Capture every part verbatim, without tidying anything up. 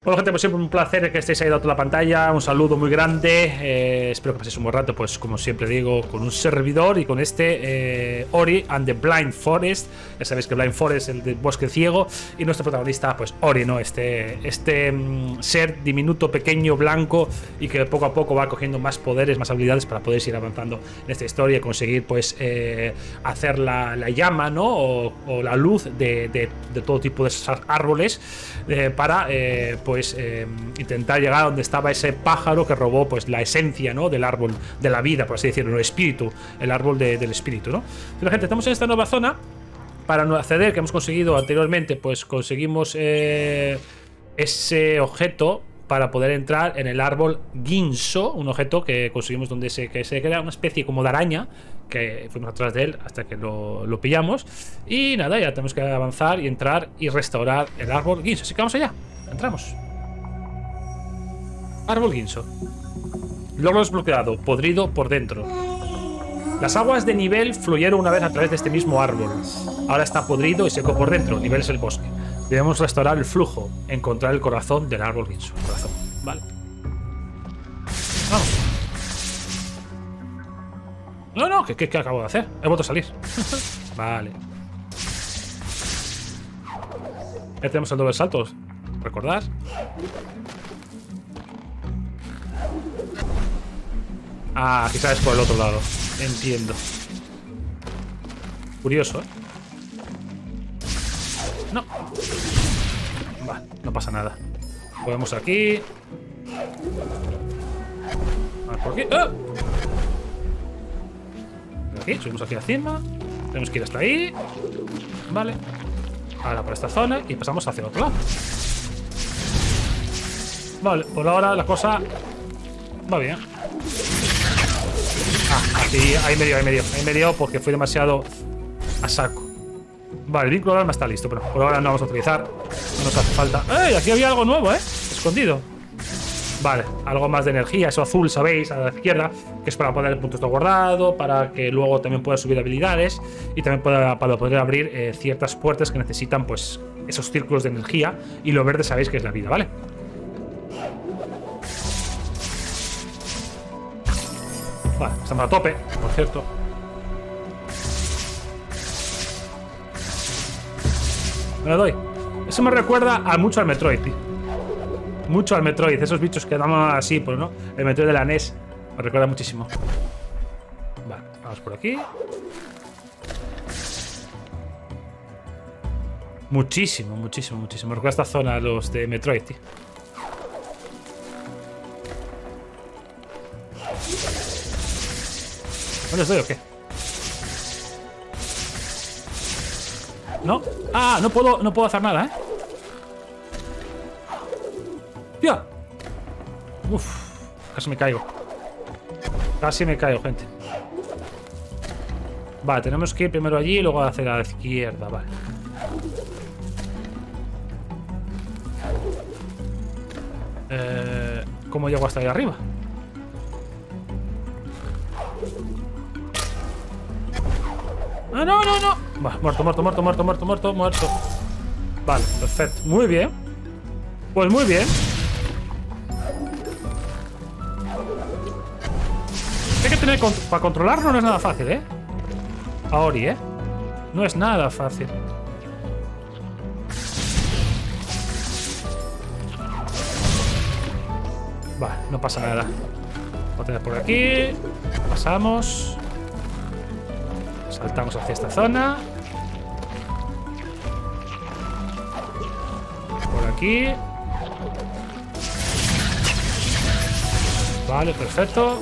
Bueno, gente, pues siempre un placer que estéis ahí de toda la pantalla. Un saludo muy grande. Eh, espero que paséis un buen rato, pues como siempre digo, con un servidor y con este eh, Ori and the Blind Forest. Ya sabéis que Blind Forest es el del bosque ciego. Y nuestro protagonista, pues Ori, ¿no? Este, este mm, ser diminuto, pequeño, blanco y que poco a poco va cogiendo más poderes, más habilidades para poder ir avanzando en esta historia y conseguir, pues, eh, hacer la, la llama, ¿no? O, o la luz de, de, de todo tipo de esos árboles eh, para, eh, pues, pues eh, intentar llegar a donde estaba ese pájaro que robó pues la esencia, ¿no? Del árbol de la vida, por así decirlo, el espíritu, el árbol de, del espíritu, ¿no? Pero gente, estamos en esta nueva zona. Para no acceder, que hemos conseguido anteriormente, pues conseguimos eh, ese objeto para poder entrar en el árbol Guinso, un objeto que conseguimos donde se, que se crea una especie como de araña, que fuimos atrás de él hasta que lo, lo pillamos. Y nada, ya tenemos que avanzar y entrar y restaurar el árbol Guinso. Así que vamos allá, entramos. Árbol Guinso. Logro desbloqueado, podrido por dentro. Las aguas de nivel fluyeron una vez a través de este mismo árbol. Ahora está podrido y seco por dentro. Nivel es el bosque. Debemos restaurar el flujo. Encontrar el corazón del árbol Guinso. Corazón. Vale. Vamos. No, no, ¿qué, qué, qué acabo de hacer? He vuelto a salir. Vale. Ya tenemos el doble salto. Recordad. Ah, quizás es por el otro lado. Entiendo. Curioso, ¿eh? No. Vale, no pasa nada. Podemos aquí. Vamos por aquí. ¡Ah! Aquí, subimos aquí encima. Tenemos que ir hasta ahí. Vale. Ahora por esta zona y pasamos hacia el otro lado. Vale, por ahora la cosa va bien. Ah, aquí, ahí me dio, ahí me dio, ahí me dio porque fui demasiado a saco. Vale, el vínculo de alma está listo, pero por ahora no vamos a utilizar. No nos hace falta. ¡Ey! Aquí había algo nuevo, ¿eh? Escondido. Vale, algo más de energía, eso azul, sabéis, a la izquierda, que es para poner puntos de guardado, para que luego también pueda subir habilidades y también pueda, para poder abrir eh, ciertas puertas que necesitan, pues, esos círculos de energía. Y lo verde sabéis que es la vida, ¿vale? Vale, estamos a tope, por cierto. Me lo doy. Eso me recuerda a mucho al Metroid, tío. Mucho al Metroid. Esos bichos que damos así, pues, ¿no? El Metroid de la N E S. Me recuerda muchísimo. Vale, vamos por aquí. Muchísimo, muchísimo, muchísimo. Me recuerda esta zona a los de Metroid, tío. ¿No les doy o qué? ¿No? Ah, no puedo, no puedo hacer nada, ¿eh? ¡Tía! Uf, casi me caigo. Casi me caigo, gente. Vale, tenemos que ir primero allí y luego hacia la izquierda, vale. Eh, ¿Cómo llego hasta ahí arriba? ¡Ah, no, no, no! Vale, muerto, muerto, muerto, muerto, muerto, muerto, muerto. Vale, perfecto. Muy bien. Pues muy bien. Hay que tener... Para controlarlo no es nada fácil, ¿eh? A Ori, ¿eh? No es nada fácil. Vale, no pasa nada. Voy a tener por aquí. Pasamos. Saltamos hacia esta zona. Por aquí. Vale, perfecto.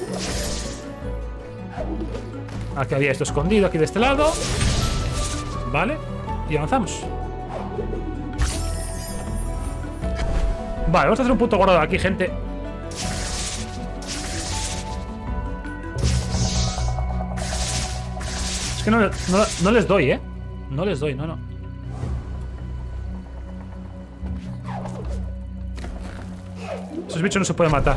Aquí había esto escondido, aquí de este lado. Vale, y avanzamos. Vale, vamos a hacer un punto guardado aquí, gente. Es que no, no, no les doy, ¿eh? No les doy, no, no. Esos bichos no se pueden matar.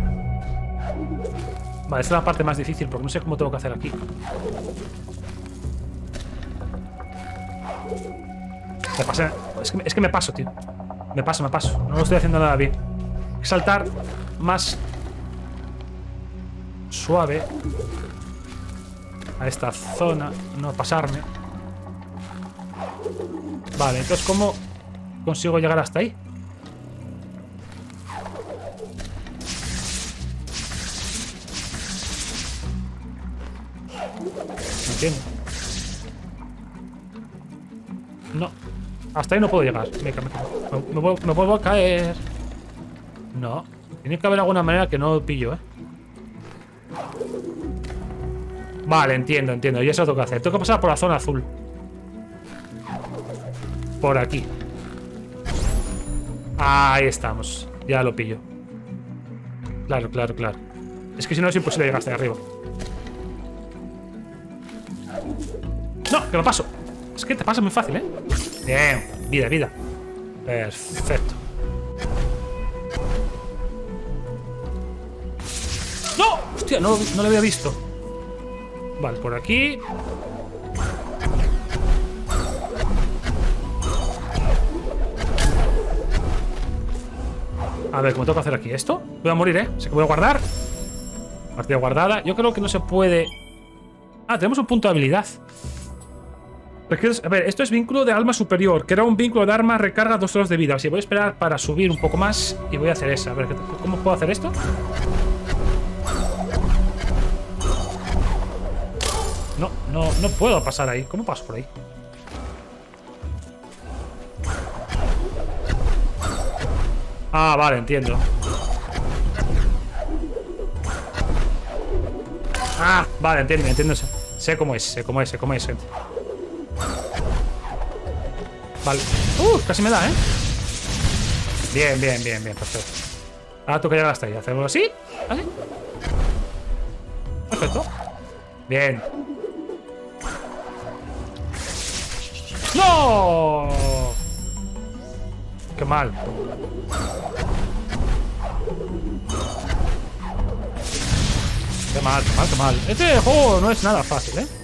Vale, esta es la parte más difícil porque no sé cómo tengo que hacer aquí. Me pasé. Es que, es que me paso, tío. Me paso, me paso. No lo estoy haciendo nada bien. Hay que saltar más suave a esta zona. No pasarme. Vale, entonces ¿cómo consigo llegar hasta ahí? No entiendo. No. Hasta ahí no puedo llegar. Me, me, me, me, me vuelvo a caer. No. Tiene que haber alguna manera que no pillo, ¿eh? Vale, entiendo, entiendo. Y eso lo tengo que hacer. Tengo que pasar por la zona azul. Por aquí. Ahí estamos. Ya lo pillo. Claro, claro, claro. Es que si no es imposible llegar hasta ahí arriba. ¡No! ¡Que lo paso! Es que te pasa muy fácil, ¿eh? Bien. Vida, vida. Perfecto. ¡No! Hostia, no, no lo había visto. Vale, por aquí. A ver, ¿cómo tengo que hacer aquí esto? Voy a morir, ¿eh? Sé que voy a guardar. Partida guardada. Yo creo que no se puede... Ah, tenemos un punto de habilidad. A ver, esto es vínculo de alma superior. Que era un vínculo de arma, recarga dos horas de vida. Así voy a esperar para subir un poco más y voy a hacer esa. A ver, ¿cómo puedo hacer esto? No, no, no puedo pasar ahí. ¿Cómo paso por ahí? Ah, vale, entiendo. Ah, vale, entiendo, entiendo. Sé cómo es, sé cómo es, sé cómo es, gente. Vale. Uh, casi me da, ¿eh? Bien, bien, bien, bien, perfecto. Ahora toca llegar hasta ahí. Hacemos así, así. Perfecto. Bien. ¡No! ¡Qué mal! ¡Qué mal, qué mal, qué mal! Este juego no es nada fácil, ¿eh?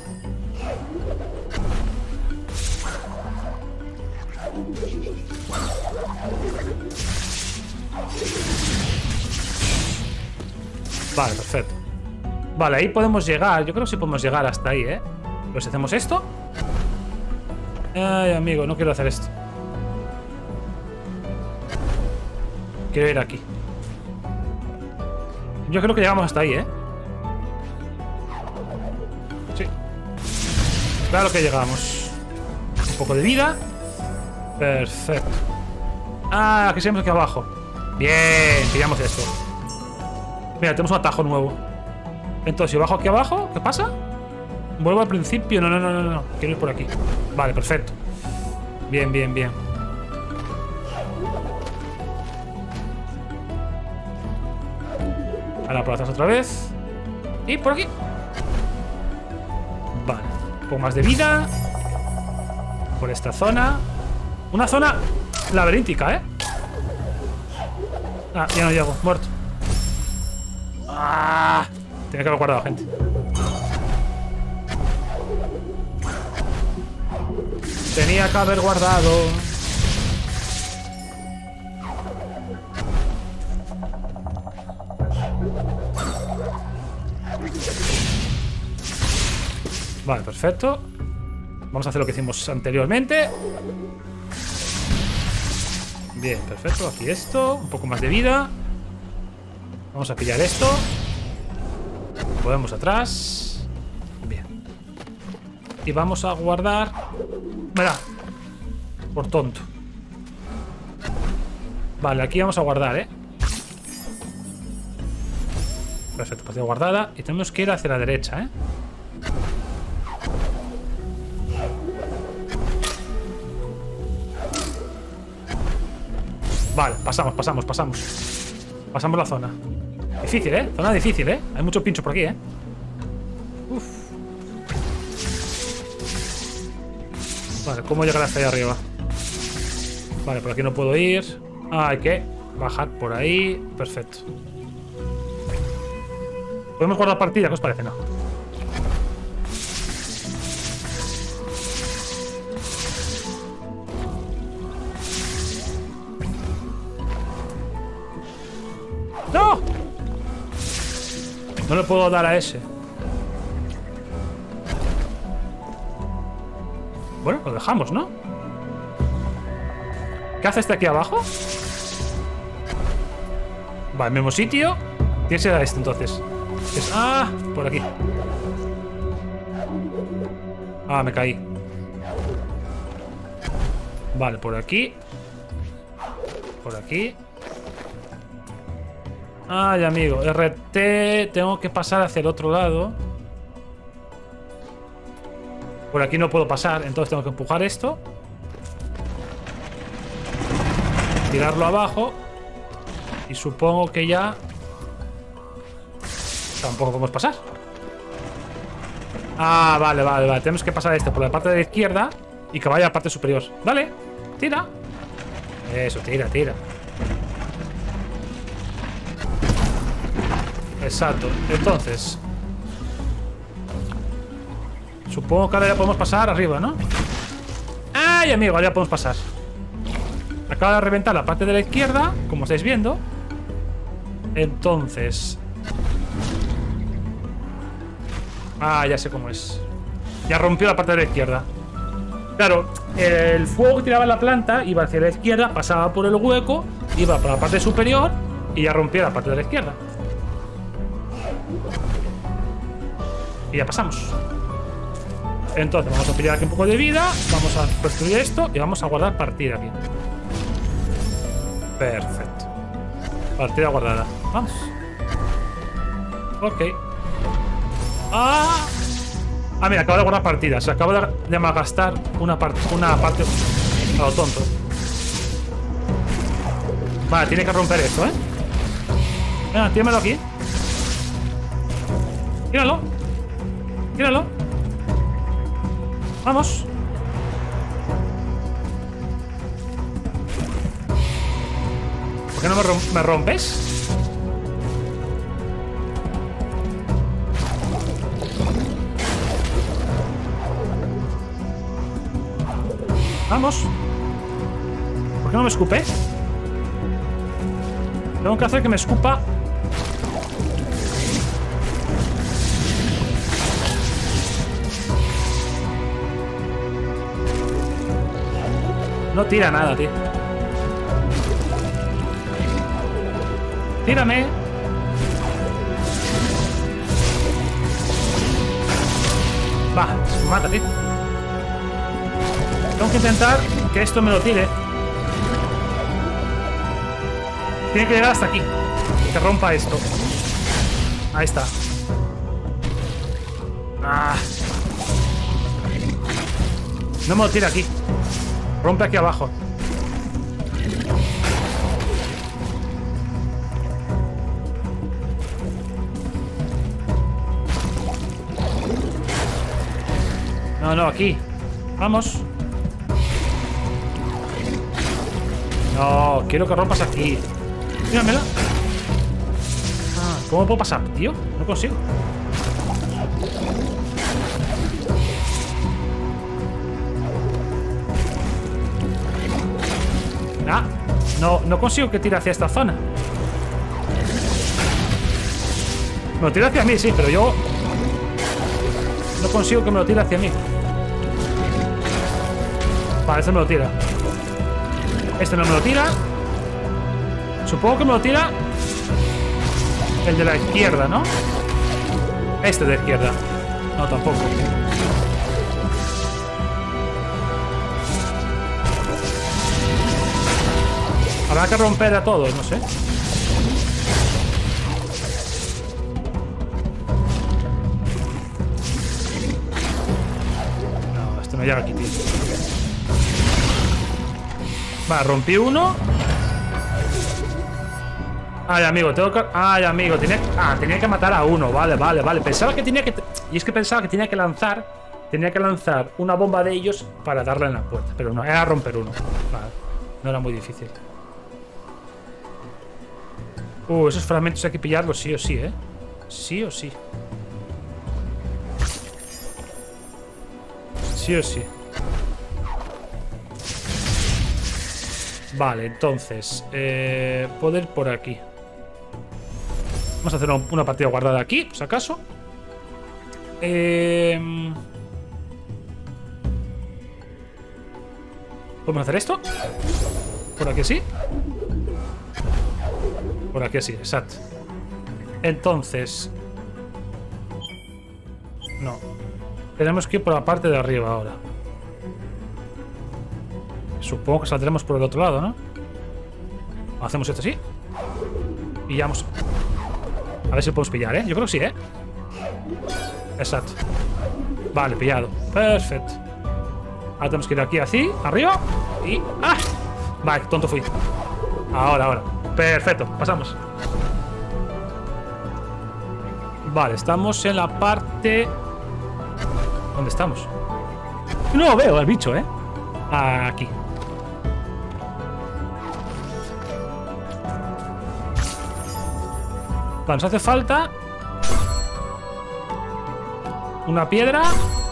Vale, perfecto. Vale, ahí podemos llegar. Yo creo que sí podemos llegar hasta ahí, ¿eh? Pero si hacemos esto... Ay, amigo, no quiero hacer esto. Quiero ir aquí. Yo creo que llegamos hasta ahí, ¿eh? Sí. Claro que llegamos. Un poco de vida. Perfecto. Ah, aquí seguimos aquí abajo. Bien, pillamos esto. Mira, tenemos un atajo nuevo. Entonces, si bajo aquí abajo, ¿qué pasa? Vuelvo al principio. No, no, no, no, no. Quiero ir por aquí. Vale, perfecto. Bien, bien, bien. Ahora por atrás otra vez. Y por aquí. Vale. Un poco más de vida. Por esta zona. Una zona laberíntica, ¿eh? Ah, ya no llego. Muerto. Ah, tiene que haber guardado, gente. Tenía que haber guardado. Vale, perfecto. Vamos a hacer lo que hicimos anteriormente. Bien, perfecto. Aquí esto. Un poco más de vida. Vamos a pillar esto. Podemos atrás. Bien. Y vamos a guardar. Mira. Por tonto. Vale, aquí vamos a guardar, ¿eh? Perfecto, partida guardada. Y tenemos que ir hacia la derecha, ¿eh? Vale, pasamos, pasamos, pasamos. Pasamos la zona. Difícil, ¿eh? Zona difícil, ¿eh? Hay mucho pincho por aquí, ¿eh? Uf. Vale, ¿cómo llegar hasta ahí arriba? Vale, por aquí no puedo ir. Ah, hay que bajar por ahí. Perfecto. ¿Podemos guardar partida? ¿Qué os parece? No. No le puedo dar a ese. Bueno, lo dejamos, ¿no? ¿Qué hace este aquí abajo? Va, el mismo sitio. Tienes que ir a este entonces. Es, ah, por aquí. Ah, me caí. Vale, por aquí. Por aquí. Ay, amigo. R T. Tengo que pasar hacia el otro lado. Por aquí no puedo pasar, entonces tengo que empujar esto. Tirarlo abajo. Y supongo que ya... Tampoco podemos pasar. Ah, vale, vale, vale. Tenemos que pasar esto por la parte de la izquierda y que vaya a la parte superior. Dale, tira. Eso, tira, tira. Exacto. Entonces... Supongo que ahora ya podemos pasar arriba, ¿no? ¡Ay, amigo! Ahora ya podemos pasar. Acaba de reventar la parte de la izquierda, como estáis viendo. Entonces... Ah, ya sé cómo es. Ya rompió la parte de la izquierda. Claro, el fuego que tiraba la planta iba hacia la izquierda, pasaba por el hueco, iba por la parte superior y ya rompió la parte de la izquierda. Y ya pasamos. Entonces vamos a pillar aquí un poco de vida. Vamos a construir esto y vamos a guardar partida aquí. Perfecto. Partida guardada. Vamos. Ok. Ah, ah mira, acabo de guardar partida. Se acaba de malgastar una parte. Una parte. A lo tonto. Vale, tiene que romper esto, ¿eh? Venga, tíramelo aquí. Tíralo. Tíralo. Vamos. ¿Por qué no me, rom me rompes? Vamos. ¿Por qué no me escupe? Tengo que hacer que me escupa. No tira nada, tío. Tírame. Va, se mata, tío. Tengo que intentar que esto me lo tire. Tiene que llegar hasta aquí. Que rompa esto. Ahí está. Ah. No me lo tira aquí. Rompe aquí abajo. No, no, aquí. Vamos. No, quiero que rompas aquí. Míramela. Ah, ¿cómo puedo pasar, tío? No consigo. Ah, no, no consigo que tire hacia esta zona. Me lo tira hacia mí, sí, pero yo no consigo que me lo tire hacia mí. Vale, este me lo tira. Este no me lo tira. Supongo que me lo tira el de la izquierda, ¿no? Este de la izquierda. No, tampoco. Habrá que romper a todos, no sé. No, esto no llega aquí, tío. Vale, rompí uno. Ay, amigo, tengo que... Ay, amigo, tenía... Ah, tenía que matar a uno. Vale, vale, vale. Pensaba que tenía que... Y es que pensaba que tenía que lanzar... Tenía que lanzar una bomba de ellos para darle en la puerta. Pero no, era romper uno. Vale. No era muy difícil. Uh, esos fragmentos hay que pillarlos sí o sí, ¿eh? Sí o sí. Sí o sí. Vale, entonces eh, puedo ir por aquí. Vamos a hacer una partida guardada aquí, por si acaso. Eh... ¿Podemos hacer esto? Por aquí sí. Por aquí sí, exacto. Entonces... No. Tenemos que ir por la parte de arriba ahora. Supongo que saldremos por el otro lado, ¿no? Hacemos esto así. Pillamos. A ver si podemos pillar, ¿eh? Yo creo que sí, ¿eh? Exacto. Vale, pillado. Perfecto. Ahora tenemos que ir aquí así, arriba. Y... ¡ah! Vale, tonto fui. Ahora, ahora. Perfecto, pasamos. Vale, estamos en la parte... ¿Dónde estamos? No veo al bicho, ¿eh? Aquí. Vale, nos hace falta una piedra.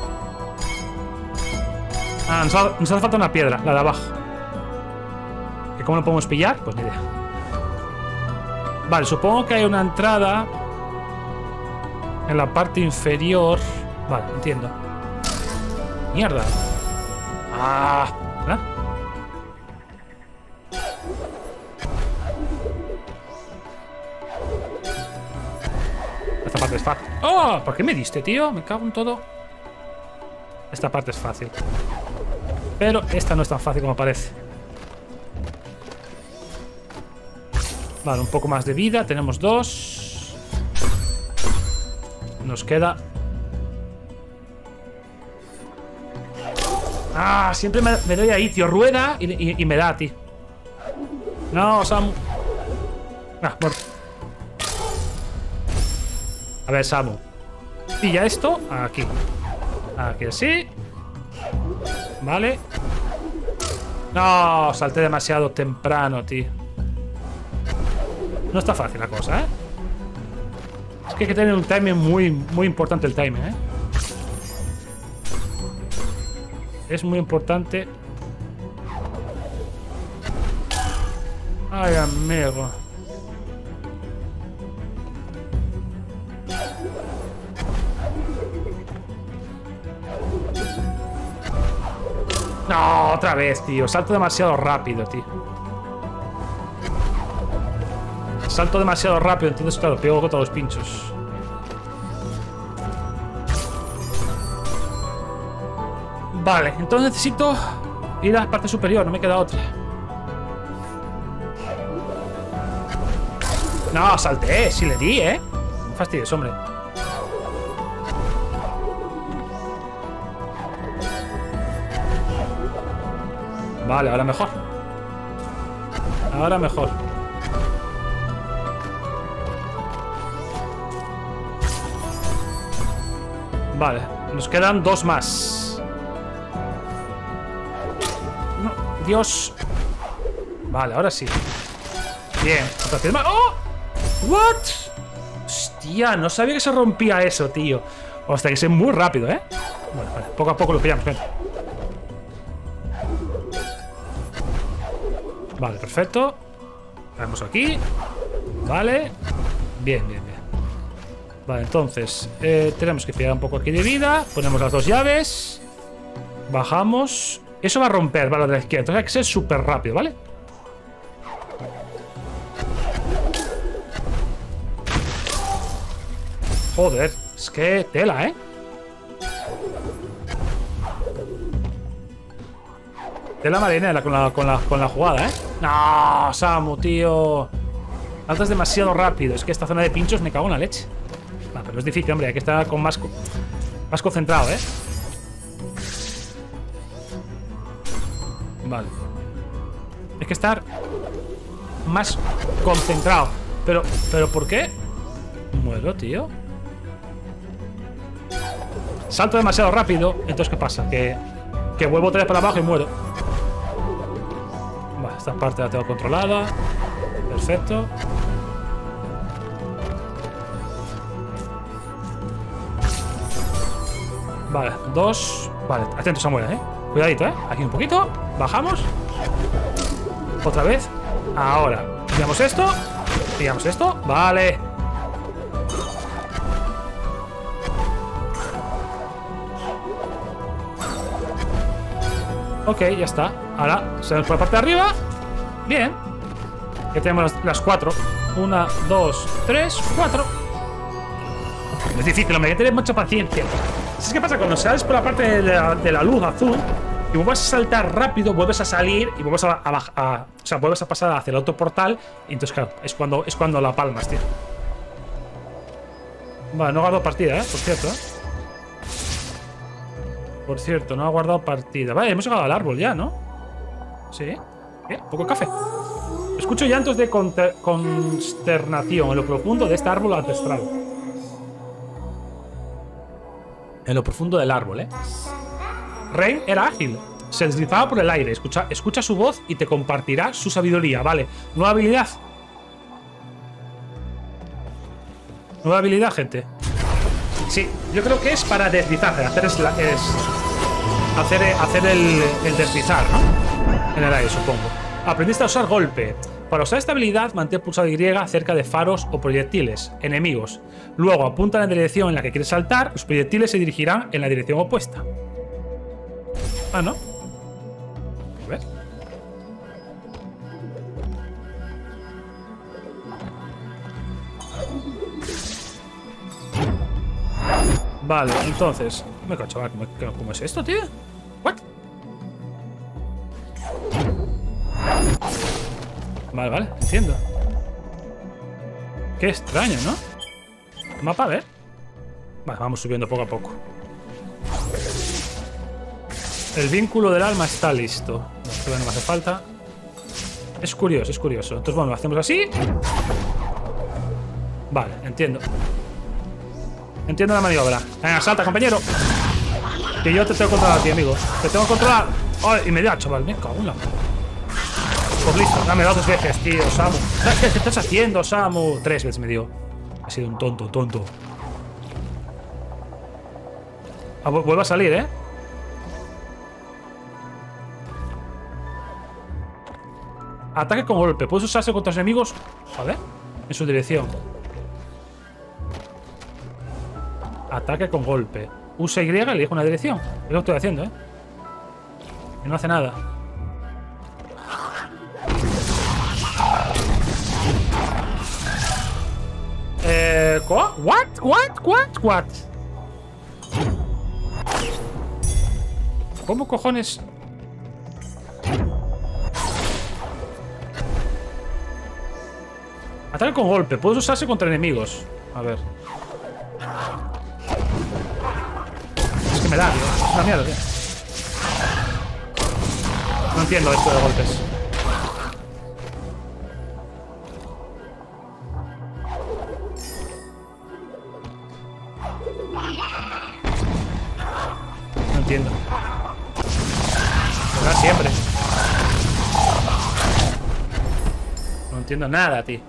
Ah, nos, ha, nos hace falta una piedra, la de abajo. ¿Que cómo lo podemos pillar? Pues ni idea. Vale, supongo que hay una entrada en la parte inferior. Vale, entiendo. Mierda. Ah, ¿eh? Esta parte es fácil. ¡Oh! ¿Por qué me diste, tío? Me cago en todo. Esta parte es fácil. Pero esta no es tan fácil como parece. Vale, un poco más de vida. Tenemos dos. Nos queda... Ah, siempre me, me doy ahí, tío. Rueda y, y, y me da, tío. No, Samu. Ah, muerto. A ver, Samu. Pilla esto. Aquí. Aquí así. Vale. No, salté demasiado temprano, tío. No está fácil la cosa, ¿eh? Es que hay que tener un timing muy, muy importante el timing, ¿eh? Es muy importante. Ay, amigo. No, otra vez, tío. Salto demasiado rápido, tío. Salto demasiado rápido, entonces, claro, pego contra los pinchos. Vale, entonces necesito ir a la parte superior, no me queda otra. No, salté, sí le di, ¿eh? No fastidies, hombre. Vale, ahora mejor. Ahora mejor. Vale, nos quedan dos más. No, Dios. Vale, ahora sí. Bien, otra piedra más. ¡Oh! ¿What? Hostia, no sabía que se rompía eso, tío. Hostia, que es muy rápido, ¿eh? Bueno, vale, poco a poco lo pillamos, ven. Vale, perfecto. Vamos aquí. Vale. Bien, bien, bien. Vale, entonces eh, tenemos que pillar un poco aquí de vida. Ponemos las dos llaves. Bajamos. Eso va a romper, vale, de la izquierda. Entonces hay que ser súper rápido, ¿vale? Joder, es que tela, ¿eh? Tela marinera con la, con la, con la jugada, ¿eh? No, Samu, tío. Saltas demasiado rápido. Es que esta zona de pinchos me cago en la leche. Ah, pero es difícil, hombre. Hay que estar con más, más concentrado, ¿eh? Vale. Hay que estar más concentrado. Pero, ¿pero por qué? Muero, tío. Salto demasiado rápido. Entonces, ¿qué pasa? Que, que vuelvo otra vez para abajo y muero. Vale, esta parte la tengo controlada. Perfecto. Vale, dos. Vale, atentos, Samuel, eh. Cuidadito, eh. Aquí un poquito. Bajamos. Otra vez. Ahora. Pillamos esto. Pillamos esto. Vale. Ok, ya está. Ahora, salimos por la parte de arriba. Bien. Ya tenemos las, las cuatro. Una, dos, tres, cuatro. Es difícil, hombre, hay que tener mucha paciencia. ¿Sabes qué pasa? Cuando sales por la parte de la, de la luz azul y vuelves a saltar rápido, vuelves a salir y vuelves a, a, a, o sea, vuelves a pasar hacia el otro portal. Y entonces, claro, es cuando, es cuando la palmas, tío. Vale, no he guardado partida, ¿eh? Por cierto, ¿eh? Por cierto, no ha guardado partida. Vale, hemos llegado al árbol ya, ¿no? Sí. Bien, poco café. Escucho llantos de consternación en lo profundo de este árbol ancestral. En lo profundo del árbol, ¿eh? Rain era ágil. Se deslizaba por el aire. Escucha, escucha su voz y te compartirá su sabiduría. Vale. Nueva habilidad. Nueva habilidad, gente. Sí, yo creo que es para deslizarse. Hacer, es, es hacer, hacer el, el deslizar, ¿no? En el aire, supongo. Aprendiste a usar golpe. Para usar esta habilidad, mantén pulsado Y cerca de faros o proyectiles enemigos. Luego apunta en la dirección en la que quieres saltar. Los proyectiles se dirigirán en la dirección opuesta. Ah, ¿no? A ver. Vale, entonces... Me cacho, ¿cómo, ¿cómo es esto, tío? ¿What? Vale, vale, entiendo. Qué extraño, ¿no? Mapa, a ver. Vale, vamos subiendo poco a poco. El vínculo del alma está listo. No, todavía no me hace falta. Es curioso, es curioso. Entonces, bueno, lo hacemos así. Vale, entiendo. Entiendo la maniobra. Venga, salta, compañero. Que yo te tengo controlado a ti, amigo. Te tengo controlado. Oh, y me da, chaval. Me cago en la... Pues listo, dame dos veces, tío, Samu. ¿Qué te estás haciendo, Samu? Tres veces me dio. Ha sido un tonto, tonto. Ah, vuelve a salir, ¿eh? Ataque con golpe. Puedes usarse contra los enemigos. Joder. En su dirección. Ataque con golpe. Usa Y y elige una dirección. Es lo que estoy haciendo, ¿eh? Y no hace nada. Eh... ¿What? What? What? What? What? ¿Cómo cojones? Ataque con golpe. Puedes usarse contra enemigos. A ver. Es que me da, tío. Es una mierda, tío. No entiendo esto de golpes. No entiendo. Me da siempre. No entiendo nada, tío.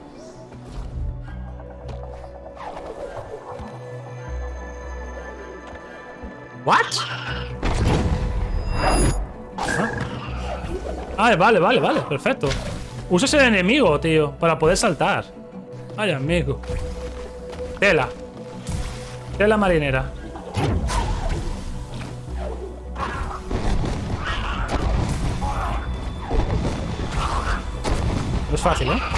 ¿What? Ah, vale, vale, vale, perfecto. Usas el enemigo, tío, para poder saltar. Ay, amigo. Tela. Tela marinera. No es fácil, ¿eh?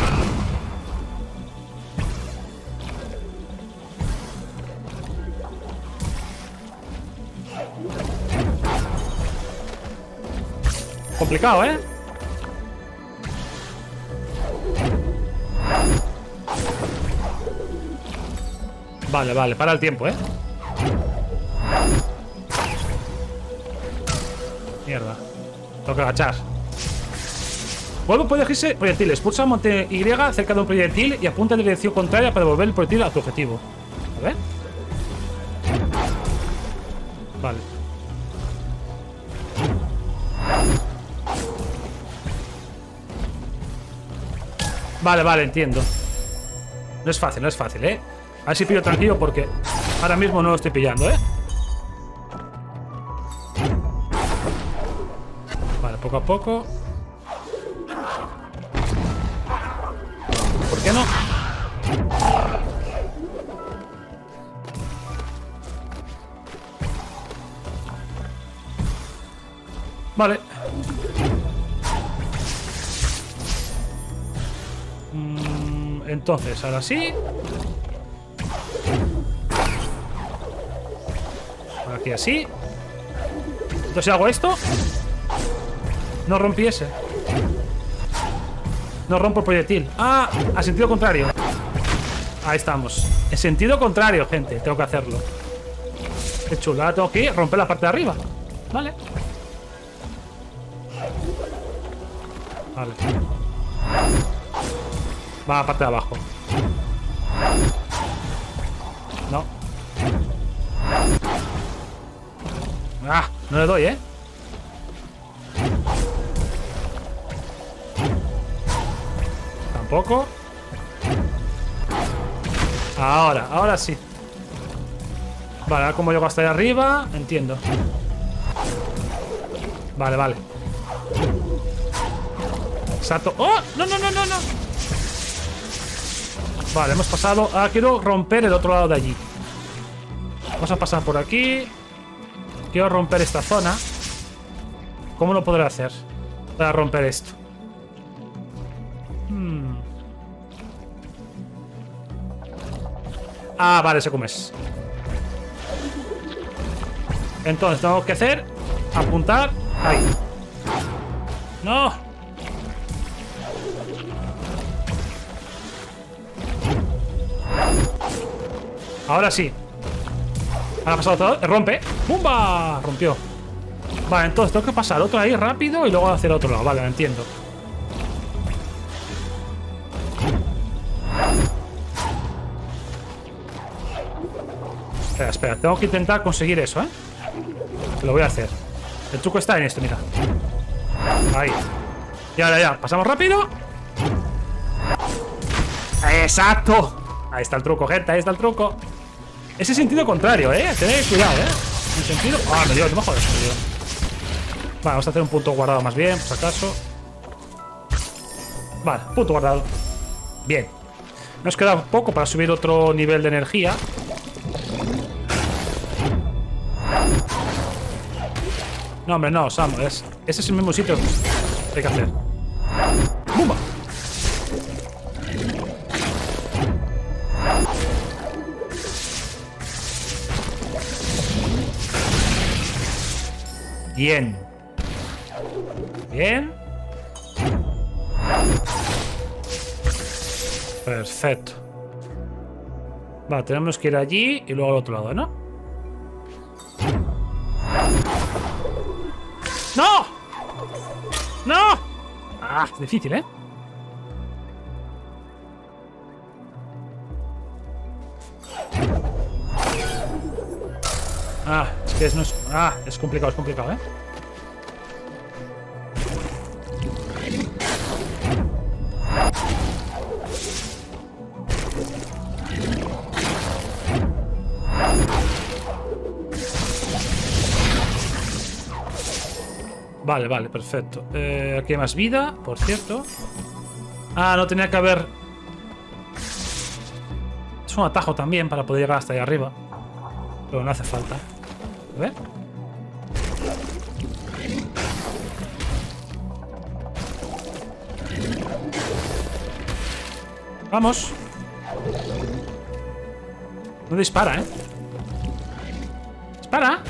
Complicado, ¿eh? Vale, vale, para el tiempo, ¿eh? Mierda. Tengo que agachar. Vuelvo, puede elegirse proyectiles. Pulsa monte Y cerca de un proyectil y apunta en dirección contraria para devolver el proyectil a tu objetivo. A ver. Vale. Vale, vale, entiendo. No es fácil, no es fácil, ¿eh? A ver si pillo tranquilo porque ahora mismo no lo estoy pillando, ¿eh? Vale, poco a poco. ¿Por qué no? Vale. Mm, entonces, ahora sí. Aquí así. Entonces, si hago esto, no rompiese. No rompo el proyectil. Ah, a sentido contrario. Ahí estamos. En sentido contrario, gente. Tengo que hacerlo. Qué chula. Tengo que romper la parte de arriba. Vale. Vale. Va a la parte de abajo. No. Ah, no le doy, ¿eh? Tampoco. Ahora, ahora sí. Vale, ahora como llego hasta ahí arriba. Entiendo. Vale, vale. Exacto. ¡Oh! No, no, no, no, no. Vale, hemos pasado. Ahora quiero romper el otro lado de allí. Vamos a pasar por aquí. Quiero romper esta zona. ¿Cómo lo podré hacer para romper esto? Hmm. Ah, vale, sé cómo es. Entonces tengo que hacer apuntar ahí. No. Ahora sí. Ahora ha pasado todo. Rompe. ¡Bumba! Rompió. Vale, entonces tengo que pasar otro ahí rápido y luego hacer otro lado. Vale, lo entiendo. Espera, espera. Tengo que intentar conseguir eso, ¿eh? Lo voy a hacer. El truco está en esto, mira. Ahí. Y ahora ya. Pasamos rápido. ¡Exacto! Ahí está el truco, gente. Ahí está el truco. Ese sentido contrario, ¿eh? Tened cuidado, ¿eh? En sentido... Ah, me dio, no me jodas, me dio. Vale, vamos a hacer un punto guardado más bien, por si acaso. Vale, punto guardado. Bien. Nos queda un poco para subir otro nivel de energía. No, hombre, no, Sam. Es, ese es el mismo sitio que hay que hacer. ¡Bumba! Bien. Bien. Perfecto. Vale, tenemos que ir allí y luego al otro lado, ¿no? ¡No! ¡No! Ah, es difícil, ¿eh? Ah, es que es, no es... Ah, es complicado, es complicado, ¿eh? Vale, vale, perfecto. Eh, aquí hay más vida, por cierto. Ah, no tenía que haber... Es un atajo también para poder llegar hasta ahí arriba. Pero no hace falta. A ver. Vamos. No dispara, ¿eh? Dispara.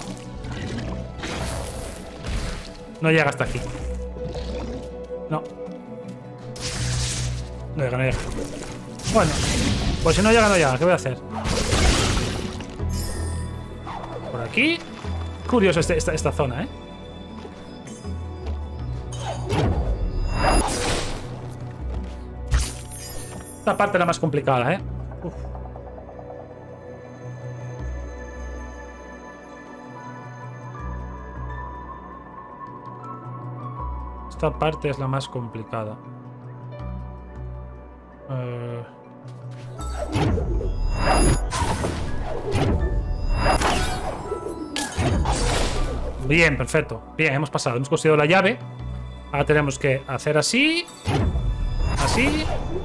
No llega hasta aquí. No. No llega, no llega. Bueno. Pues si no llega, no llega. ¿Qué voy a hacer? Por aquí. Curioso este, esta, esta zona, ¿eh? Esta parte es la más complicada, ¿eh? Uf. Esta parte es la más complicada. Eh... Bien, perfecto. Bien, hemos pasado. Hemos conseguido la llave. Ahora tenemos que hacer así. Así.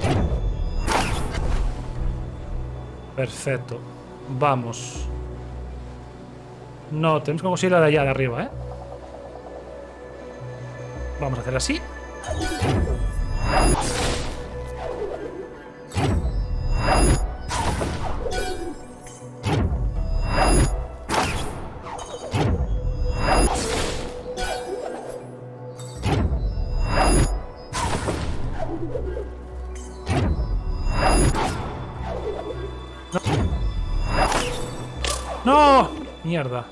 Perfecto. Vamos. No, tenemos que conseguir la de allá de arriba, ¿eh? Vamos a hacer así. ¡No! Mierda.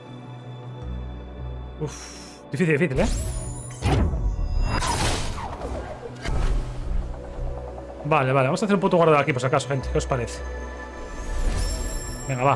Uf. Difícil, difícil, ¿eh? Vale, vale. Vamos a hacer un puto guardado aquí, por si acaso, gente. ¿Qué os parece? Venga, va.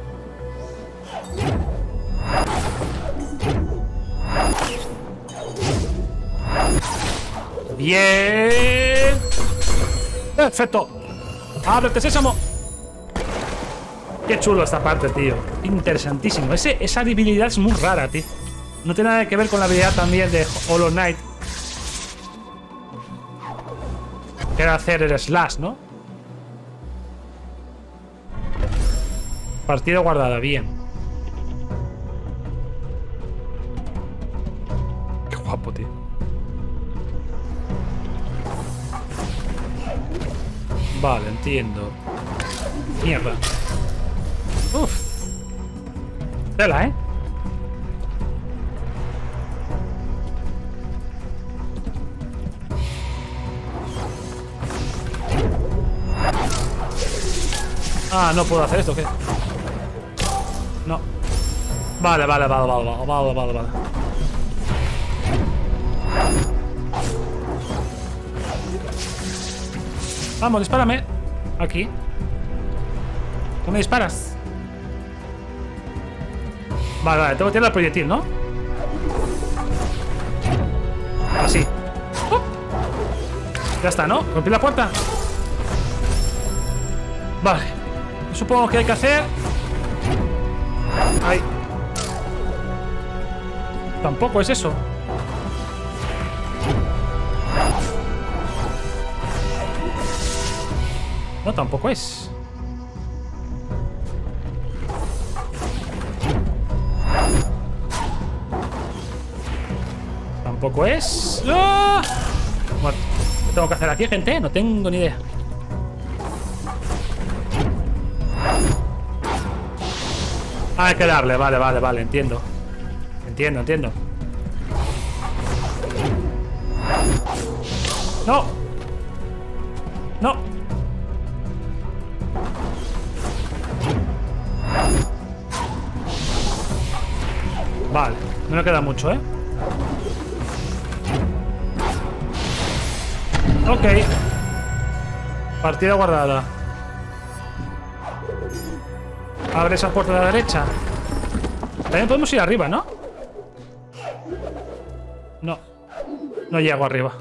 Bien. Perfecto. ¡Ábrete, sésamo! Qué chulo esta parte, tío. Interesantísimo. Ese, esa habilidad es muy rara, tío. No tiene nada que ver con la habilidad también de Hollow Knight. Que era hacer el slash, ¿no? Partida guardada, bien. Qué guapo, tío. Vale, entiendo. Mierda. Uf. Tela, ¿eh? Ah, no puedo hacer esto, ¿qué? No. Vale, vale, vale, vale, vale, vale, vale, vale. Vamos, dispárame. Aquí. ¿No me disparas? Vale, vale, tengo que tirar el proyectil, ¿no? Así. Uh. Ya está, ¿no? Rompí la puerta. Vale. Supongo que hay que hacer. Ahí. Tampoco es eso. No, tampoco es. Tampoco es. ¡Ah! Bueno, ¿qué tengo que hacer aquí, gente? No tengo ni idea. Ah, hay que darle, vale, vale, vale, entiendo. Entiendo, entiendo. No. No. Vale, no me queda mucho, ¿eh? Ok. Partida guardada. Abre esa puerta de la derecha. También podemos ir arriba, ¿no? No. No llego arriba.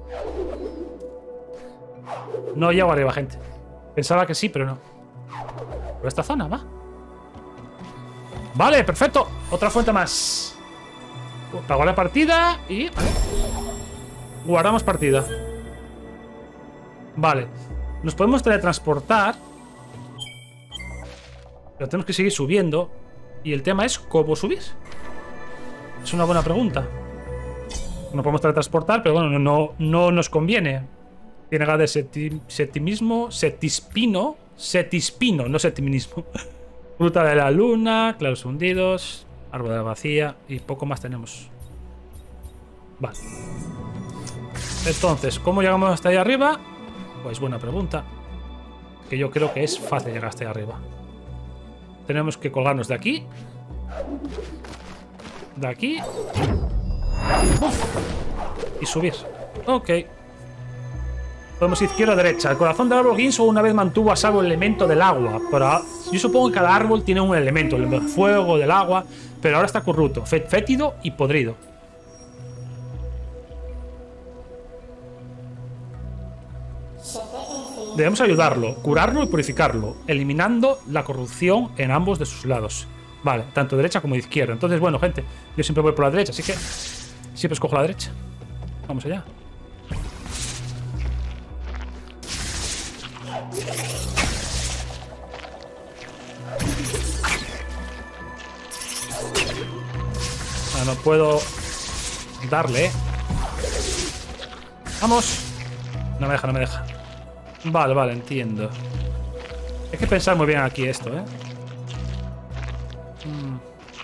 No llego arriba, gente. Pensaba que sí, pero no. Por esta zona, va. Vale, perfecto. Otra fuente más. Pago la partida y... Vale. Guardamos partida. Vale. Nos podemos teletransportar. Pero tenemos que seguir subiendo. Y el tema es cómo subir. Es una buena pregunta. No podemos teletransportar, pero bueno, no, no, no nos conviene. Tiene gas de seti, setimismo, setispino, setispino, no setimismo. Fruta de la luna, claros hundidos, árbol de la vacía y poco más tenemos. Vale. Entonces, ¿cómo llegamos hasta ahí arriba? Pues buena pregunta. Que yo creo que es fácil llegar hasta ahí arriba. Tenemos que colgarnos de aquí. De aquí. Y subir. Ok. Podemos ir izquierda o derecha. El corazón del árbol Ginso una vez mantuvo a salvo el elemento del agua. Pero yo supongo que cada árbol tiene un elemento. El del fuego, del agua. Pero ahora está corrupto, fétido y podrido. Debemos ayudarlo, curarlo y purificarlo, eliminando la corrupción en ambos de sus lados. Vale, tanto derecha como izquierda. Entonces, bueno, gente, yo siempre voy por la derecha, así que siempre escojo la derecha. Vamos allá. Ah, no puedo darle, ¿eh? ¡Vamos! No me deja, no me deja. Vale, vale, entiendo. Hay que pensar muy bien aquí esto, ¿eh? Mm.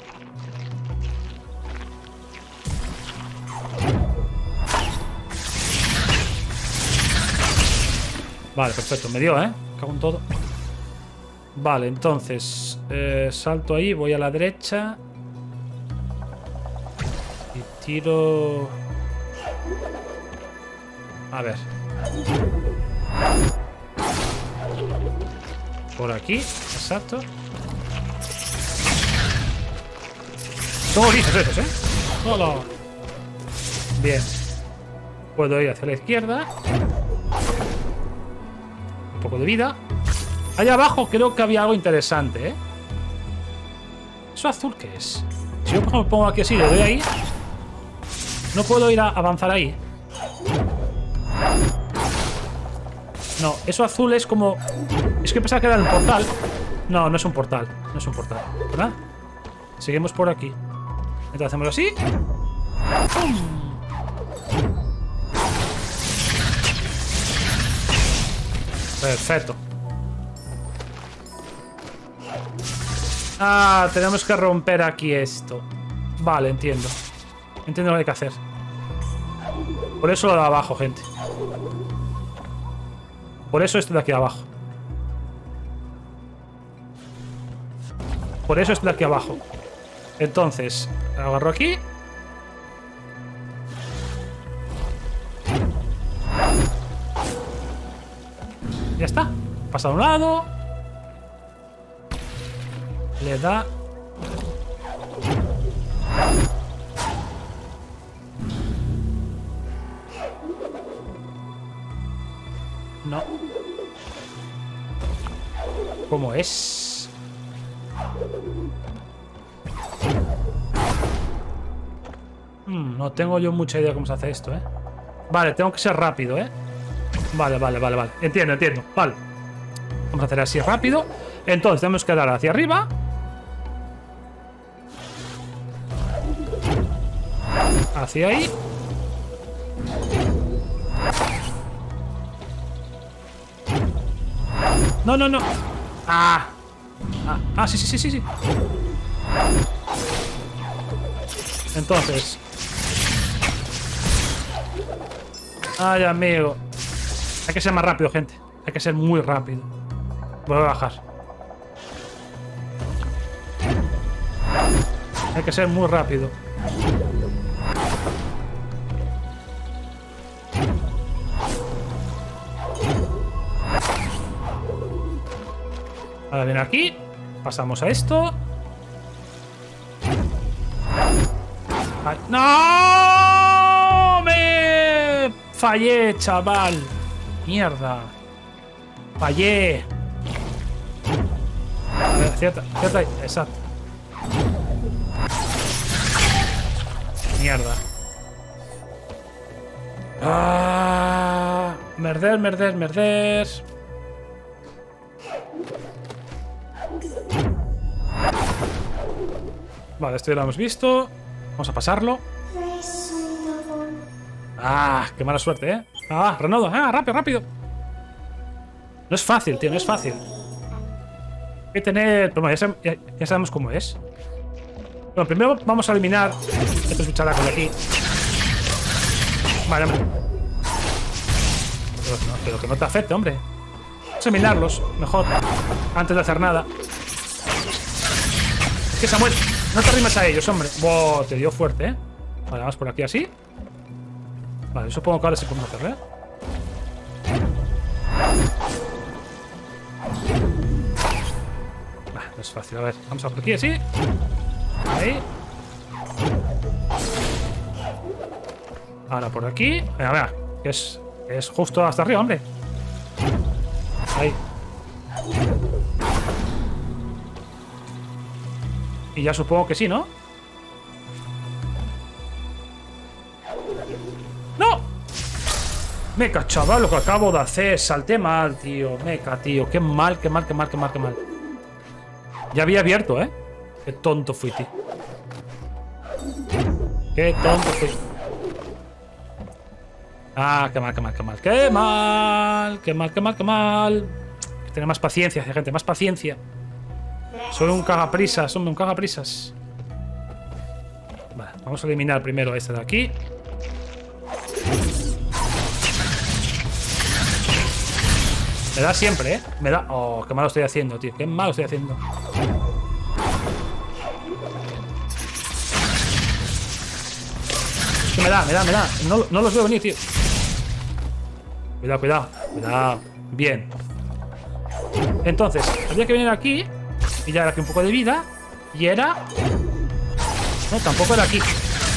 Vale, perfecto. Me dio, ¿eh? Cago en todo. Vale, entonces eh, salto ahí, voy a la derecha y tiro... A ver. Por aquí, exacto. Son grises esos, ¿eh? Hola. Bien. Puedo ir hacia la izquierda. Un poco de vida. Allá abajo creo que había algo interesante, ¿eh? ¿Eso azul qué es? Si yo me pongo aquí así, le doy ahí. No puedo ir a avanzar ahí. No, eso azul es como... Es que pensaba que era el portal. No, no es un portal. No es un portal, ¿verdad? Seguimos por aquí. Entonces hacemos así. ¡Pum! Perfecto. Ah, tenemos que romper aquí esto. Vale, entiendo. Entiendo lo que hay que hacer. Por eso lo de abajo, gente. Por eso esto de aquí abajo. Por eso esto de aquí abajo. Entonces, agarro aquí. Ya está. Pasa a un lado. Le da... No. ¿Cómo es? Hmm, no tengo yo mucha idea de cómo se hace esto, ¿eh? Vale, tengo que ser rápido, ¿eh? Vale, vale, vale, vale. Entiendo, entiendo. Vale. Vamos a hacer así rápido. Entonces tenemos que dar hacia arriba. Hacia ahí. No, no, no. Ah. Ah, ah, sí, sí, sí, sí, sí. Entonces. Ay, amigo. Hay que ser más rápido, gente. Hay que ser muy rápido. Voy a bajar. Hay que ser muy rápido. Ahora viene aquí. Pasamos a esto. Ay, ¡no! ¡Me fallé, chaval! ¡Mierda! ¡Fallé! A ver, cierta, cierta, exacto. Mierda. Ah, merder, merder, merder. Vale, esto ya lo hemos visto. Vamos a pasarlo. Ah, qué mala suerte, ¿eh? Ah, Renaud, ah, rápido, rápido. No es fácil, tío, no es fácil. Hay que tener... Bueno, ya, sab... ya, ya sabemos cómo es. Bueno, primero vamos a eliminar estos bicharacos de aquí. Vale, hombre. Pero, no, pero que no te afecte, hombre. Vamos a eliminarlos, mejor. Antes de hacer nada. Es que Samuel, no te arrimes a ellos, hombre. Wow, te dio fuerte, ¿eh? Vale, vamos por aquí así. Vale, supongo que ahora sí podemos hacerlo, ¿eh? Bah, no es fácil, a ver. Vamos a por aquí así. Ahí. Ahora por aquí. Venga, venga. Que es, es justo hasta arriba, hombre. Ahí. Y ya supongo que sí, ¿no? ¡No! Meca, chaval, lo que acabo de hacer. Salté mal, tío. Meca, tío. Qué mal, qué mal, qué mal, qué mal, qué mal. Ya había abierto, ¿eh? Qué tonto fui, tío. Qué tonto fui. Ah, qué mal, qué mal, qué mal. Qué mal, qué mal, qué mal, qué mal. Hay que tener más paciencia, gente, más paciencia. Soy un cagaprisas, hombre, un cagaprisas. Vale, vamos a eliminar primero a este de aquí. Me da siempre, ¿eh? Me da... Oh, qué malo estoy haciendo, tío. Qué malo estoy haciendo. ¿Qué me da? Me da, me da. No, no los veo venir, tío. Cuidado, cuidado. Cuidado. Bien. Entonces, había que venir aquí. Y ya era aquí un poco de vida. Y era... No, tampoco era aquí.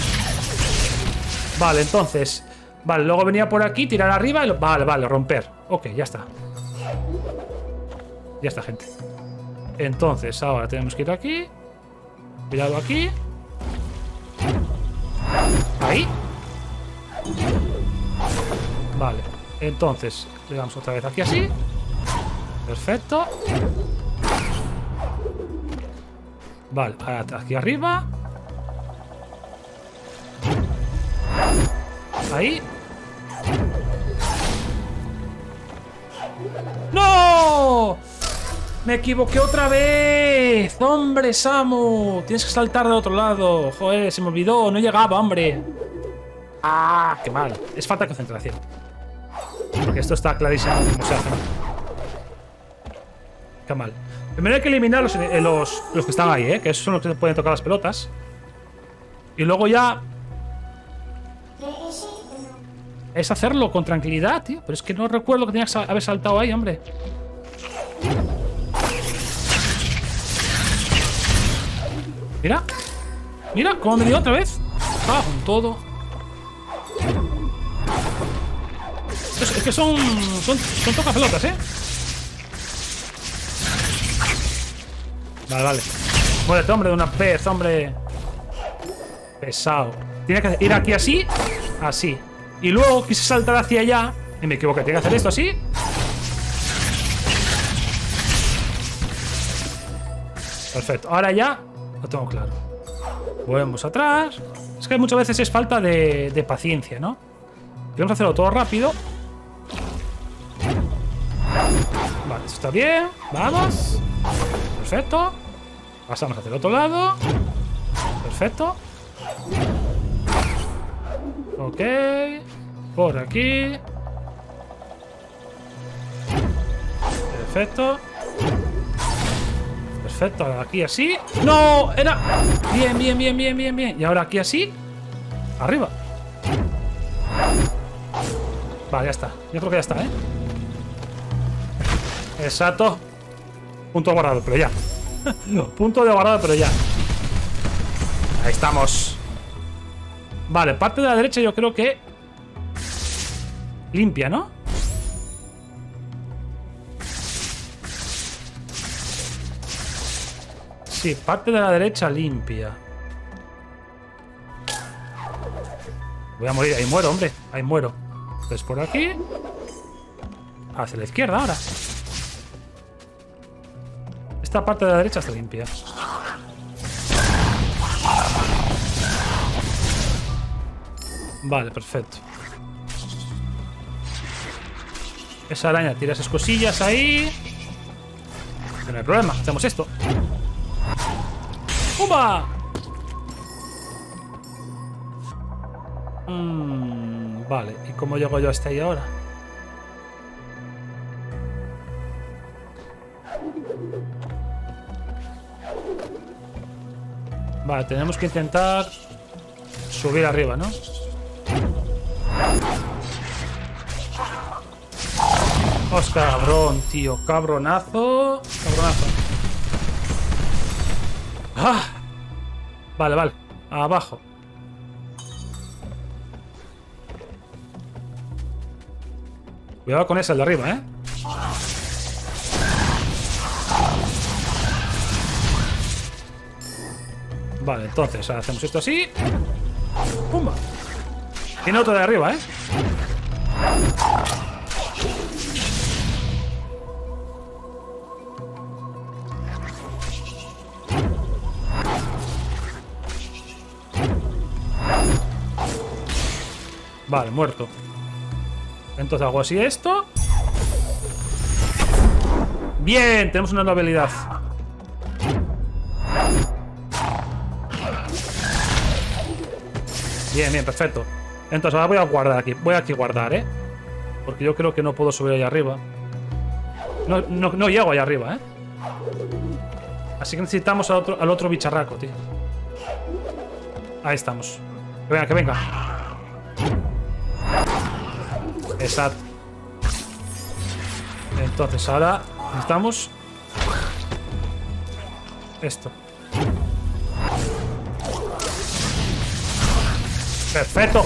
Vale, entonces... Vale, luego venía por aquí, tirar arriba y... Lo... Vale, vale, romper. Ok, ya está. Ya está, gente. Entonces, ahora tenemos que ir aquí. Cuidado aquí. Ahí. Vale. Entonces, le damos otra vez aquí así. Perfecto. Vale, aquí arriba. Ahí. ¡No! Me equivoqué otra vez. ¡Hombre, Samu! Tienes que saltar del otro lado. Joder, se me olvidó. No llegaba, hombre. ¡Ah! ¡Qué mal! Es falta de concentración. Porque esto está clarísimo cómo se hace. ¡Qué mal! Primero hay que eliminar los, eh, los, los que están ahí, ¿eh? Que esos son los que pueden tocar las pelotas. Y luego ya... Es hacerlo con tranquilidad, tío. Pero es que no recuerdo que tenía que haber saltado ahí, hombre. Mira. Mira, cómo me dio otra vez. Ah, con todo. Es, es que son... Son, son tocapelotas, ¿eh? Vale, vale. Muérete, hombre, de una vez, hombre. Pesado. Tiene que ir aquí así. Así. Y luego quise saltar hacia allá. Y me equivoqué. Tiene que hacer esto así. Perfecto. Ahora ya lo tengo claro. Volvemos atrás. Es que muchas veces es falta de, de paciencia, ¿no? Queremos hacerlo todo rápido. Vale, esto está bien. Vamos. Perfecto. Pasamos hacia el otro lado. Perfecto. Ok. Por aquí. Perfecto. Perfecto. Ahora aquí así. ¡No! Era... Bien, bien, bien, bien, bien, bien. Y ahora aquí así. Arriba. Vale, ya está. Yo creo que ya está, ¿eh? Exacto. Punto guardado, pero ya. Punto de guardado, pero ya. Ahí estamos. Vale, parte de la derecha yo creo que... Limpia, ¿no? Sí, parte de la derecha limpia. Voy a morir, ahí muero, hombre. Ahí muero. Entonces por aquí. Hacia la izquierda ahora. Esta parte de la derecha está limpia. Vale, perfecto. Esa araña tira esas cosillas ahí. No hay problema, hacemos esto. ¡Pumba! Mm, vale, ¿y cómo llego yo hasta ahí ahora? Vale, tenemos que intentar subir arriba, ¿no? ¡Os cabrón, tío! ¡Cabronazo! ¡Cabronazo! ¡Ah! Vale, vale. Abajo. Cuidado con esa, el de arriba, ¿eh? Vale, entonces hacemos esto así. ¡Pumba! Tiene otro de arriba, ¿eh? Vale, muerto. Entonces hago así esto. Bien, tenemos una nueva habilidad. Bien, bien, perfecto. Entonces ahora voy a guardar aquí. Voy aquí a guardar, ¿eh? Porque yo creo que no puedo subir allá arriba. No, no, no llego allá arriba, ¿eh? Así que necesitamos al otro, al otro bicharraco, tío. Ahí estamos. Que venga, que venga. Exacto. Entonces ahora necesitamos esto. Perfecto.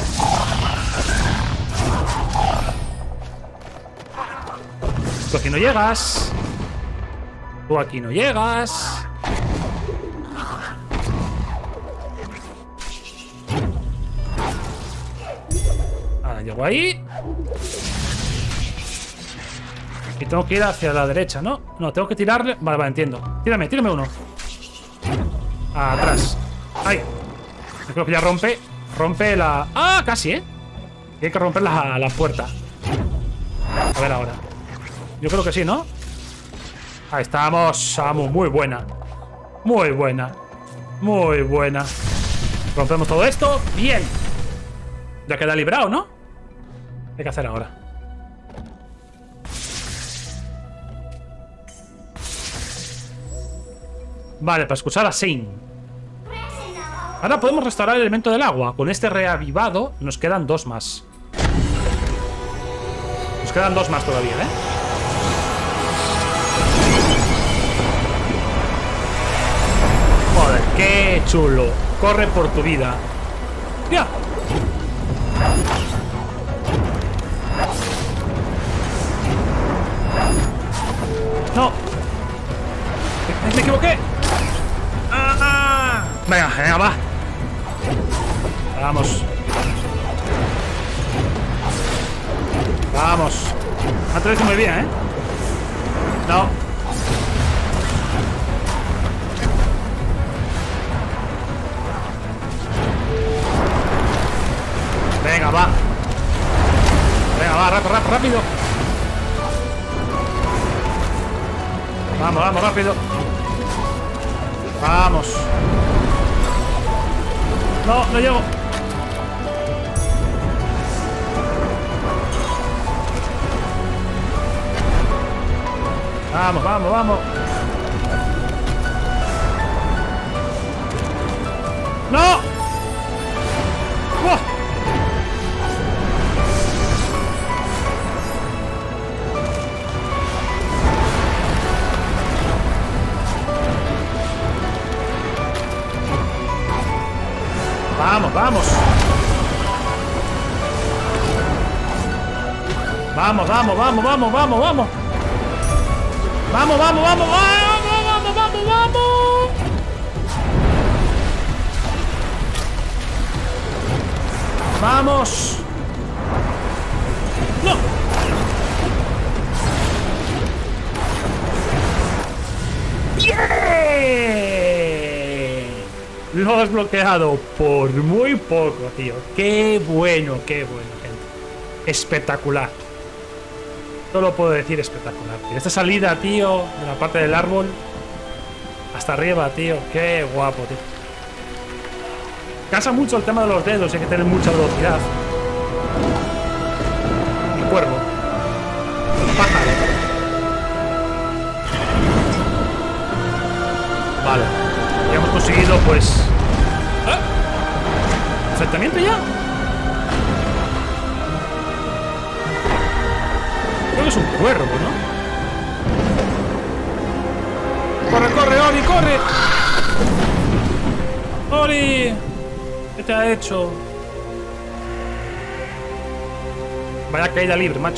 Tú aquí no llegas. Tú aquí no llegas. Ahora llego ahí. Y tengo que ir hacia la derecha, ¿no? No, tengo que tirarle. Vale, vale, entiendo. Tírame, tírame uno. Atrás. Ahí. Yo creo que ya rompe. Rompe la... ¡Ah! Casi, ¿eh? Y hay que romper la, la puerta. A ver ahora. Yo creo que sí, ¿no? Ahí estamos. Vamos, muy buena. Muy buena. Muy buena. Rompemos todo esto. Bien. Ya queda librado, ¿no? ¿Qué hay que hacer ahora? Vale, para escuchar a Zane. Ahora podemos restaurar el elemento del agua. Con este reavivado nos quedan dos más. Nos quedan dos más todavía, ¿eh? Joder, qué chulo. Corre por tu vida. ¡Ya! ¡No! ¡Me, me equivoqué! ¡Ah, ah! Venga, venga, va. Vamos. Vamos. Me atreves muy bien, ¿eh? No. Venga, va. Venga, va, rápido, rápido, rápido. Vamos, vamos, rápido. Vamos. No, no llego. Vamos, vamos, vamos. ¡No! ¡Buah! Vamos, vamos. Vamos, vamos, vamos, vamos, vamos, vamos. Vamos, vamos, vamos, vamos, vamos, vamos, vamos. Vamos. No. ¡Bien! Lo has bloqueado por muy poco, tío. Qué bueno, qué bueno, gente. Espectacular. Solo puedo decir espectacular, tío. Esta salida, tío, de la parte del árbol hasta arriba, tío. Qué guapo, tío. Cansa mucho el tema de los dedos, hay que tener mucha velocidad. El cuervo. El pájaro. Vale. Ya hemos conseguido, pues... ¿Eh? ¿Enfrentamiento ya? Creo que es un cuervo, ¿no? ¡Corre, corre, Ori, corre! ¡Ori! ¿Qué te ha hecho? Vaya caída libre, macho.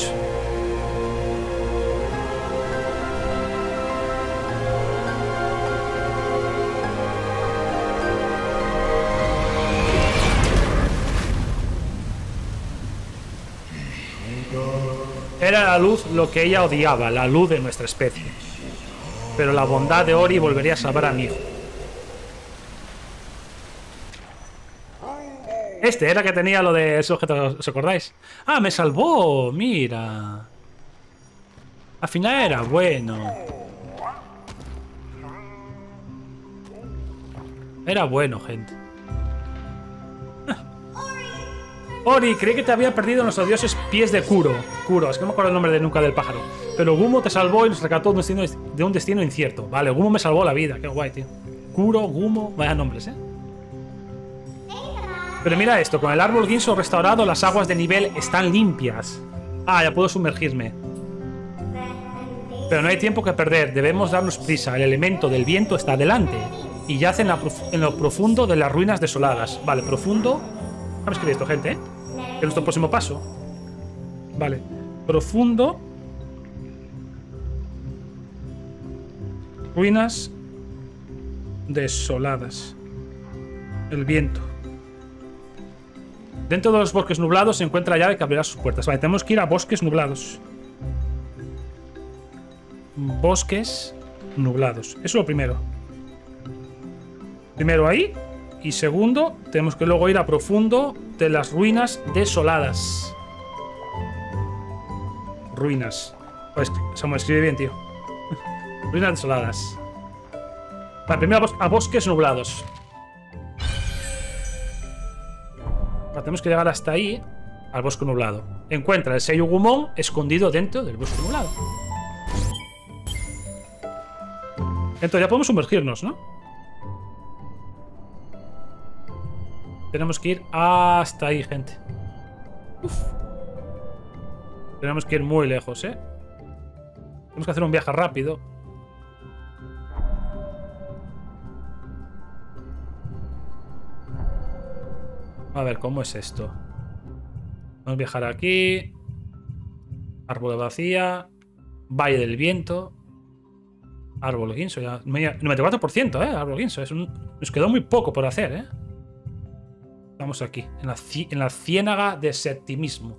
Era la luz lo que ella odiaba, la luz de nuestra especie. Pero la bondad de Ori volvería a salvar a mi hijo. Este era que tenía lo de ese objeto, ¿os acordáis? Ah, me salvó, mira. Al final era bueno. Era bueno, gente. Ori, creí que te había perdido en los odiosos pies de Kuro. Kuro, es que no me acuerdo el nombre de nunca del pájaro. Pero Gumo te salvó y nos rescató de un destino, de un destino incierto. Vale, Gumo me salvó la vida. Qué guay, tío. Kuro, Gumo, vaya nombres, ¿eh? Pero mira esto, con el árbol guinso restaurado, las aguas de nivel están limpias. Ah, ya puedo sumergirme. Pero no hay tiempo que perder, debemos darnos prisa. El elemento del viento está delante y yace en, la en lo profundo de las ruinas desoladas. Vale, profundo. Vamos a escribir esto, gente, ¿eh? Es nuestro próximo paso. Vale. Profundo. Ruinas desoladas. El viento. Dentro de los bosques nublados se encuentra la llave que abrirá sus puertas. Vale, tenemos que ir a bosques nublados. Bosques nublados. Eso es lo primero. Primero ahí. Y segundo, tenemos que luego ir a profundo de las ruinas desoladas. Ruinas. Pues, se me escribe bien, tío. Ruinas desoladas. Vale, primero a, bos a bosques nublados. Vale, tenemos que llegar hasta ahí, al bosque nublado. Encuentra el sello Gumon escondido dentro del bosque nublado. Entonces ya podemos sumergirnos, ¿no? Tenemos que ir hasta ahí, gente. Uf. Tenemos que ir muy lejos, ¿eh? Tenemos que hacer un viaje rápido. A ver, ¿cómo es esto? Vamos a viajar aquí. Árbol de vacía. Valle del viento. Árbol guinso, ya. noventa y cuatro por ciento, ¿eh? Árbol guinso. Es un... Nos quedó muy poco por hacer, ¿eh? Estamos aquí, en la, en la ciénaga de septimismo.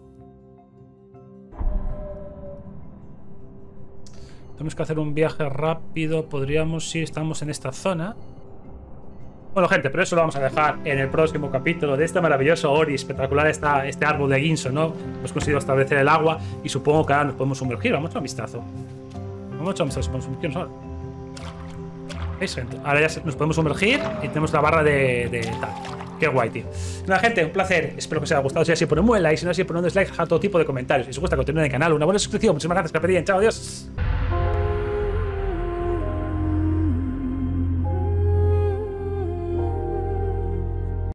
Tenemos que hacer un viaje rápido. Podríamos, si estamos en esta zona. Bueno, gente, pero eso lo vamos a dejar en el próximo capítulo de este maravilloso Ori. Espectacular esta, este árbol de guinso, ¿no? Hemos conseguido establecer el agua y supongo que ahora nos podemos sumergir. Vamos a echar un vistazo. Vamos a echar un vistazo, podemos sumergirnos ahora. ¿Veis, gente? Ahora ya nos podemos sumergir y tenemos la barra de, de tal. Qué guay, tío. Nada, gente, un placer. Espero que os haya gustado. Si es así, ponedme un like. Si no es así, ponedme un dislike. Deja todo tipo de comentarios. Si os gusta el contenido del canal, una buena suscripción. Muchísimas gracias, que pedían. Chao, adiós.